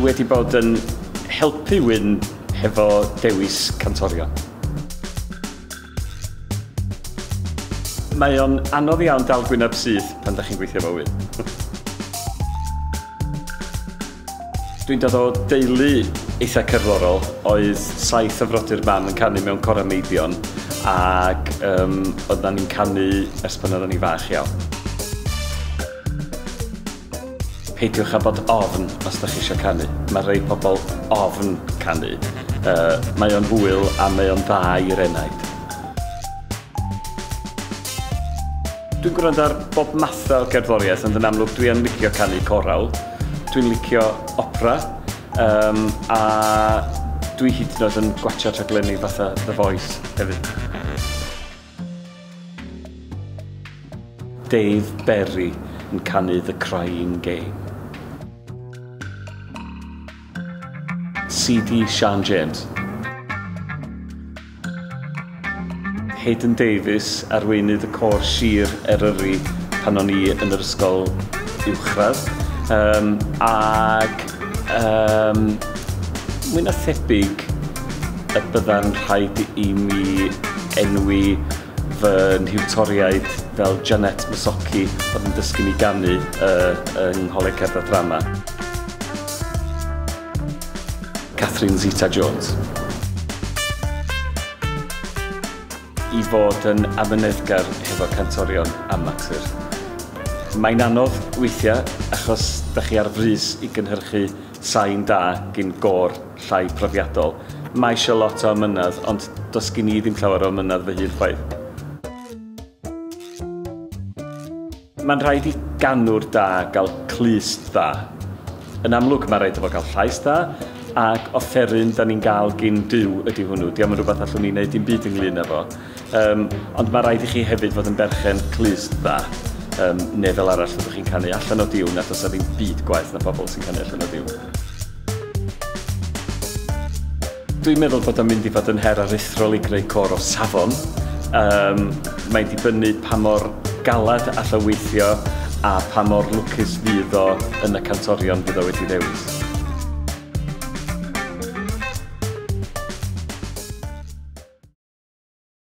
wedi bod yn helpu Wyn hefo dewis cantorion. Mae o'n anodd iawn dal gwyneb syth pan ydych chi'n gweithio efo Wyn. Dwi'n dod o deulu eitha cerddorol, oedd 7 o frodyr mam yn canu mewn Corameidion ac oedden ni'n canu ers pan oedden ni fach iawn. Peidiwch â bod ofn os ydych chi eisiau canu. Mae rhai pobl ofn canu. Mae o'n hwyl a mae o'n dda i'r enaid. Dwi'n gwrando ar bob math o gerddoriaeth, ond yn amlwg dwi yn licio canu coral. Dwi'n licio opera, a dwi hyd yn oed yn gwatio rhaglenni fatha The Voice hefyd. Dave Berry yn canu The Crying Game. C.D. Sian James. Hayden Davies arweinydd y cor sir Eryri pan o'n i yn yr ysgol uwchradd. Ac mwy na thebyg y bydda'n rhaid i mi enwi fy nhiwtoriaid fel Janet Masochi oedd yn dysgu mi ganu yng Ngholeg Cerdded Drama. Catherine Zeta-Jones. I fod yn amyneddgar hefo cantorion amatur. Mae'n anodd weithiau achos ydych chi ar frys i gynhyrchu sain da gyn gor llai profiadol. Mae eisiau lot o amynedd, ond does gen i ddim llawer o amynedd fy hun chwaith. Mae'n rhaid i ganwr da gael clust dda. Yn amlwg mae'n rhaid efo gael llais da, ac offeryn da ni'n gael gyn Duw ydy hwnnw. Diolch yn rhywbeth allwn ni'n neud dim byd ynglyn efo. Ond mae rhaid i chi hefyd fod yn berchen clust dda. Neu fel arall fyddwch chi'n canu allan o diw, nad oes ddim byd gwaith na pobl sy'n canu allan o diw. Dwi'n meddwl bod o'n mynd i fod yn her aruthrol i greu cor o safon. Mae'n dibynnu pa mor galad all o weithio a pa mor lwcus fydd o yn y cantorion fydd o wedi ddewis.